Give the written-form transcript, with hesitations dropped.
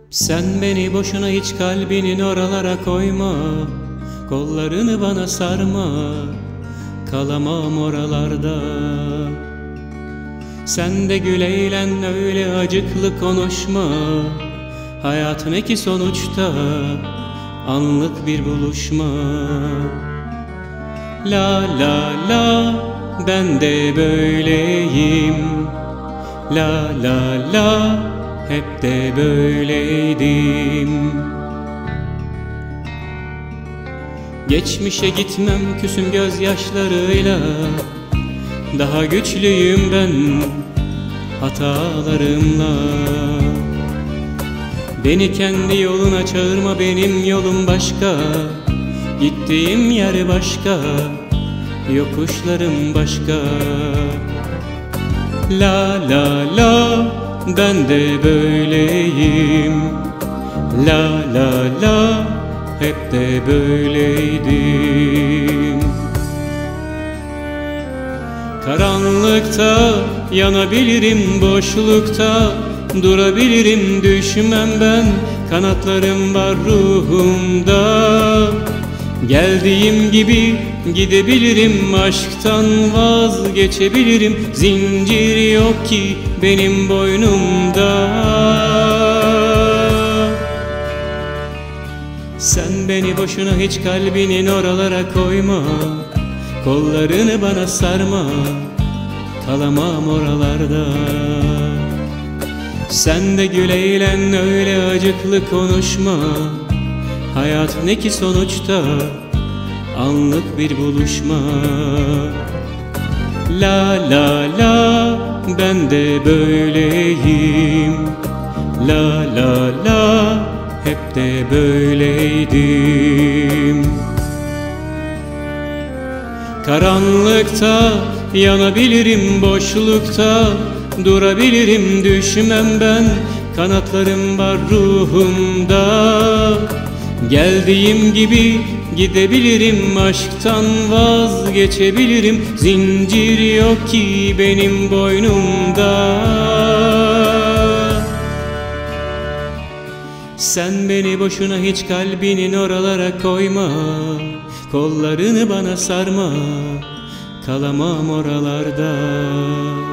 Sen beni boşuna hiç kalbinin oralara koyma, kollarını bana sarma, kalamam oralarda. Sen de gül eğlen, öyle acıklı konuşma, hayat ne ki sonuçta, anlık bir buluşma. La la la, ben de böyleyim. La la la, hep de böyleydim. Geçmişe gitmem küsüm gözyaşlarıyla, daha güçlüyüm ben hatalarımla. Beni kendi yoluna çağırma, benim yolum başka, gittiğim yer başka, yokuşlarım başka. La la la, ben de böyleyim. La la la, hep de böyleydim. Karanlıkta yanabilirim, boşlukta durabilirim, düşmem ben, kanatlarım var ruhumda. Geldiğim gibi gidebilirim, aşktan vazgeçebilirim, zincir yok ki benim boynumda. Sen beni boşuna hiç kalbinin oralara koyma, kollarını bana sarma, kalamam oralarda. Sen de gül eğlen, öyle acıklı konuşma, hayat ne ki sonuçta, anlık bir buluşma. La la la, ben de böyleyim. La la la, hep de böyleydim. Karanlıkta yanabilirim, boşlukta durabilirim, düşmem ben, kanatlarım var ruhumda. Geldiğim gibi gidebilirim, aşktan vazgeçebilirim, zincir yok ki benim boynumda. Sen beni boşuna hiç kalbinin oralara koyma, kollarını bana sarma, kalamam oralarda.